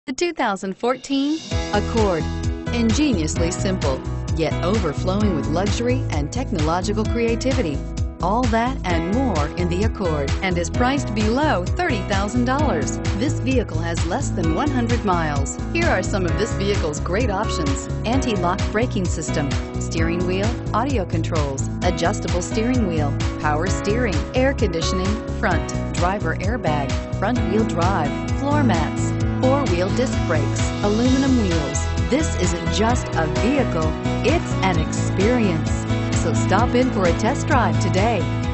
The 2014 Accord. Ingeniously simple, yet overflowing with luxury and technological creativity. All that and more in the Accord, and is priced below $30,000. This vehicle has less than 100 miles. Here are some of this vehicle's great options: anti-lock braking system, steering wheel audio controls, adjustable steering wheel, power steering, air conditioning, front, driver airbag, front wheel drive, floor mats, four-wheel disc brakes, aluminum wheels. This isn't just a vehicle, it's an experience. So stop in for a test drive today.